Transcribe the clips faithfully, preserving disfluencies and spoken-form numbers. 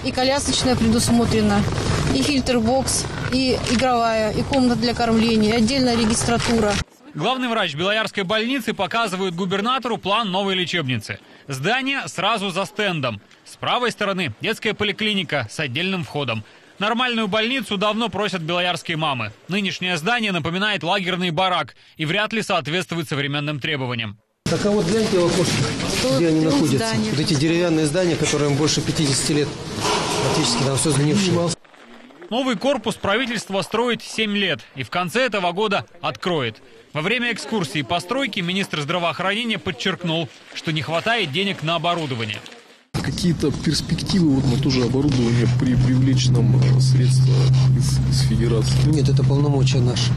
и колясочная предусмотрена, и фильтр-бокс, и игровая, и комната для кормления, и отдельная регистратура. Главный врач Белоярской больницы показывает губернатору план новой лечебницы. Здание сразу за стендом. С правой стороны детская поликлиника с отдельным входом. Нормальную больницу давно просят белоярские мамы. Нынешнее здание напоминает лагерный барак и вряд ли соответствует современным требованиям. Так а вот гляньте в окошко, где они находятся. Здания. Вот эти деревянные здания, которым больше пятидесяти лет, практически там все сгнившее. Новый корпус правительство строит семь лет и в конце этого года откроет. Во время экскурсии постройки министр здравоохранения подчеркнул, что не хватает денег на оборудование. Какие-то перспективы вот на то же оборудование при привлечь нам средства из, из федерации? Нет, это полномочия наши.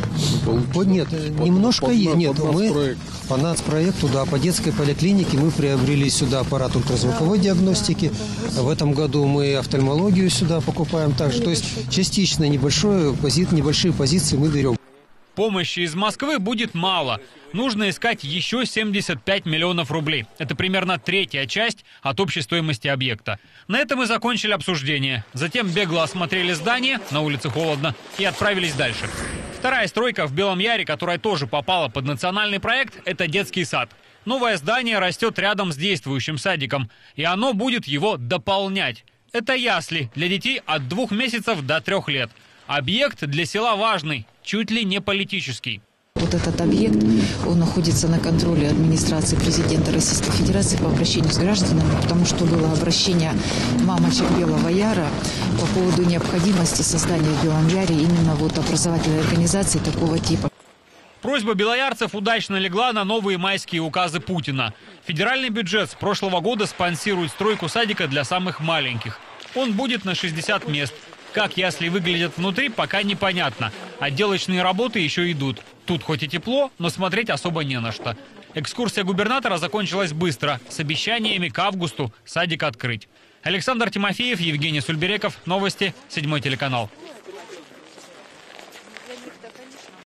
Вот нет, под, немножко под, есть. Нет, под мы по нацпроекту, да, по детской поликлинике мы приобрели сюда аппарат ультразвуковой диагностики. В этом году мы офтальмологию сюда покупаем также. То есть частично небольшое, небольшие позиции мы берем. Помощи из Москвы будет мало. Нужно искать еще семьдесят пять миллионов рублей. Это примерно третья часть от общей стоимости объекта. На этом мы закончили обсуждение. Затем бегло осмотрели здание, на улице холодно, и отправились дальше. Вторая стройка в Белом Яре, которая тоже попала под национальный проект, это детский сад. Новое здание растет рядом с действующим садиком, и оно будет его дополнять. Это ясли для детей от двух месяцев до трех лет. Объект для села важный, чуть ли не политический. Вот этот объект, он находится на контроле администрации президента Российской Федерации по обращению с гражданами, потому что было обращение мамочек Белого Яра по поводу необходимости создания в Белом Яре именно вот образовательной организации такого типа. Просьба белоярцев удачно легла на новые майские указы Путина. Федеральный бюджет с прошлого года спонсирует стройку садика для самых маленьких. Он будет на шестьдесят мест. Как ясли выглядят внутри, пока непонятно. Отделочные работы еще идут. Тут хоть и тепло, но смотреть особо не на что. Экскурсия губернатора закончилась быстро, с обещаниями к августу садик открыть. Александр Тимофеев, Евгений Сульбереков. Новости. Седьмой телеканал.